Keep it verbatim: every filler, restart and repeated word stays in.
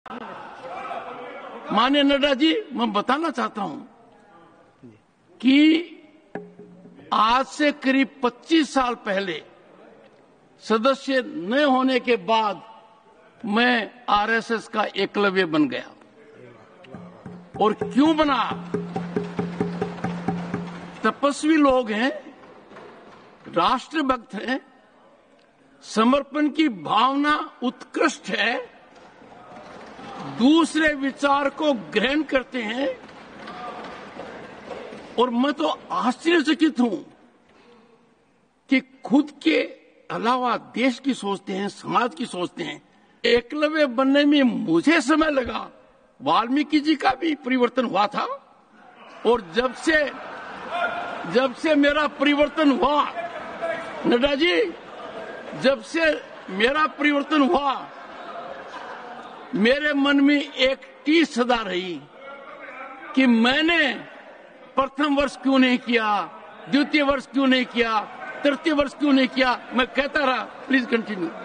माननीय नड्डा जी, मैं बताना चाहता हूं कि आज से करीब पच्चीस साल पहले सदस्य न होने के बाद मैं आरएसएस का एकलव्य बन गया। और क्यों बना? तपस्वी लोग हैं, राष्ट्रभक्त हैं, समर्पण की भावना उत्कृष्ट है, दूसरे विचार को ग्रहण करते हैं। और मैं तो आश्चर्यचकित हूं कि खुद के अलावा देश की सोचते हैं, समाज की सोचते हैं। एकलव्य बनने में मुझे समय लगा, वाल्मीकि जी का भी परिवर्तन हुआ था। और जब से जब से मेरा परिवर्तन हुआ, नड्डा जी, जब से मेरा परिवर्तन हुआ, मेरे मन में एक टीस सदा रही कि मैंने प्रथम वर्ष क्यों नहीं किया, द्वितीय वर्ष क्यों नहीं किया, तृतीय वर्ष क्यों नहीं किया। मैं कहता रहा। Please continue.